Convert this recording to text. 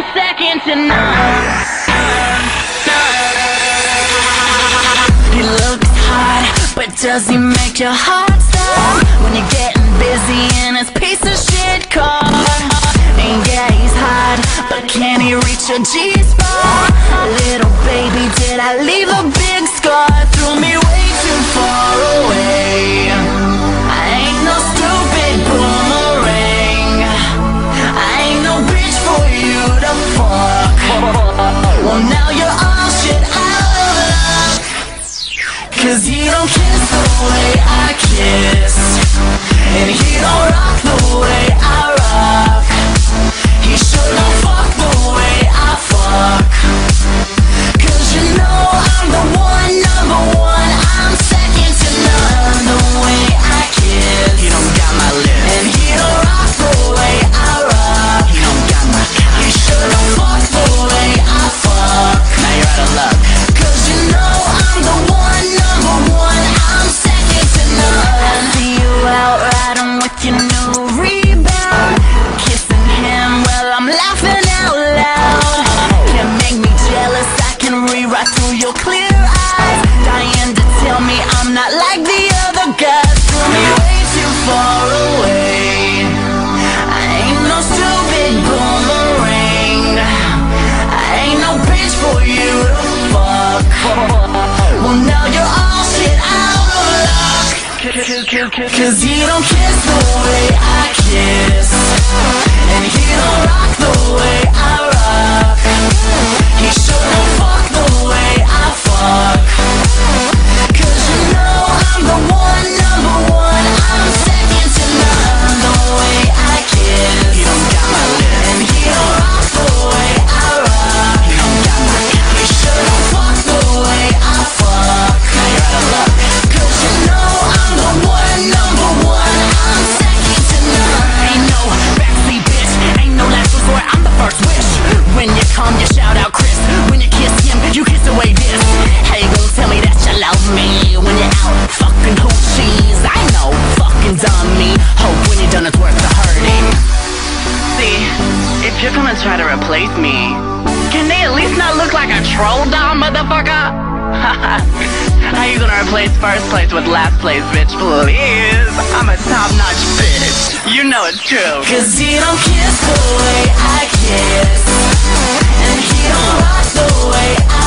second to none. He looks hot, but does he make your heart stop when you're getting busy in his piece of shit car? And yeah, he's hot, but can he reach your G-spot? Little baby, did I leave a big scar? Threw me way too far away. I ain't no stupid boomerang. I ain't no bitch for you to fuck. Well, now you're all shit out of luck, 'cause he don't kiss the way I kiss, and he don't rock the way I rock. He sure don't fuck the way I fuck, 'cause you know I'm the one, number one. I'm second to none. The way I kiss, he don't got my lips, and he don't rock the way I rock. He don't got my cock. He sure don't fuck the way I fuck. Now you're out of luck, 'cause you know I'm the one, number one. I'm second to none. I see you out riding with your new rebound, kissing him while I'm laughing out loud. Can't make me jealous, I can rewrite through your clear eyes, dying to tell me I'm not like the other guys. Threw me way too far away. I ain't no stupid boomerang. I ain't no bitch for you to fuck. Well, now you're all shit out of luck, 'cause he don't kiss the way I kiss, and he don't rock the way I rock. He sure don't fuck the way I fuck, 'cause you know I'm the one, number one. I'm second to none. The way I kiss, he don't got my lips, and he don't rock the way I rock. He don't got my cock. He sure don't fuck the way I fuck. Now you're out of luck, 'cause you know I'm the one, number one. I'm second to none. Ain't no backseat bitch, ain't no last resort. I'm the first wish. When you come, you shout out Chris. When you kiss him, you kiss away this. How you gonna tell me that you love me when you're out fucking hoochies? I know, fucking dummy. Hope when you're done it's worth the hurting. See, if you're gonna try to replace me, can they at least not look like a troll doll, motherfucker? How you gonna replace first place with last place, bitch? Please, I'm a top-notch bitch. You know it's true. 'Cause he don't kiss the way I kiss, and he don't rock the way I